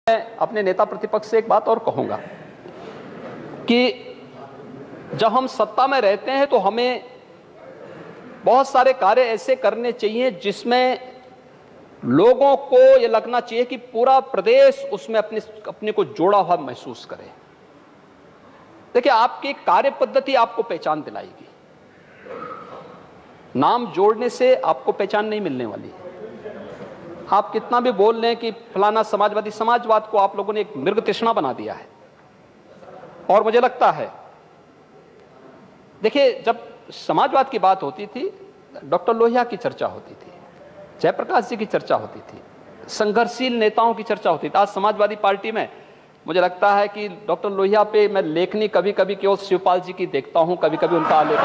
अपने नेता प्रतिपक्ष से एक बात और कहूंगा कि जब हम सत्ता में रहते हैं तो हमें बहुत सारे कार्य ऐसे करने चाहिए जिसमें लोगों को यह लगना चाहिए कि पूरा प्रदेश उसमें अपने को जोड़ा हुआ महसूस करे। देखिए, आपकी कार्य पद्धति आपको पहचान दिलाएगी। नाम जोड़ने से आपको पहचान नहीं मिलने वाली। आप कितना भी बोल लें कि फलाना समाजवादी, समाजवाद को आप लोगों ने एक मृग तृष्णा बना दिया है। और मुझे लगता है, देखिए, जब समाजवाद की बात होती थी, डॉक्टर लोहिया की चर्चा होती थी, जयप्रकाश जी की चर्चा होती थी, संघर्षशील नेताओं की चर्चा होती थी। आज समाजवादी पार्टी में मुझे लगता है कि डॉक्टर लोहिया पे मैं लेखनी कभी कभी केवल शिवपाल जी की देखता हूं, कभी कभी उनका आलेख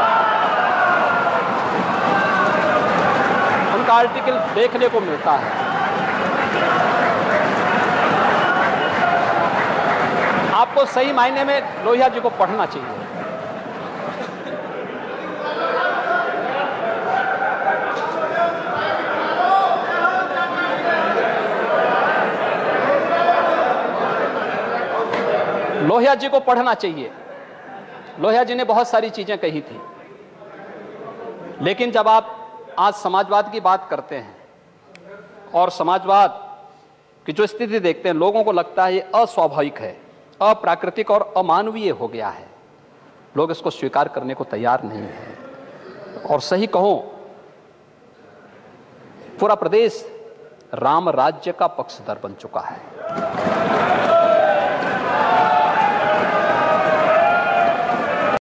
उनका आर्टिकल देखने को मिलता है। आपको सही मायने में लोहिया जी को पढ़ना चाहिए। लोहिया जी को पढ़ना चाहिए। लोहिया जी ने बहुत सारी चीजें कही थी, लेकिन जब आप आज समाजवाद की बात करते हैं और समाजवाद की जो स्थिति देखते हैं, लोगों को लगता है ये अस्वाभाविक है, अप्राकृतिक और अमानवीय हो गया है। लोग इसको स्वीकार करने को तैयार नहीं है। और सही कहूं, पूरा प्रदेश राम राज्य का पक्षधर बन चुका है।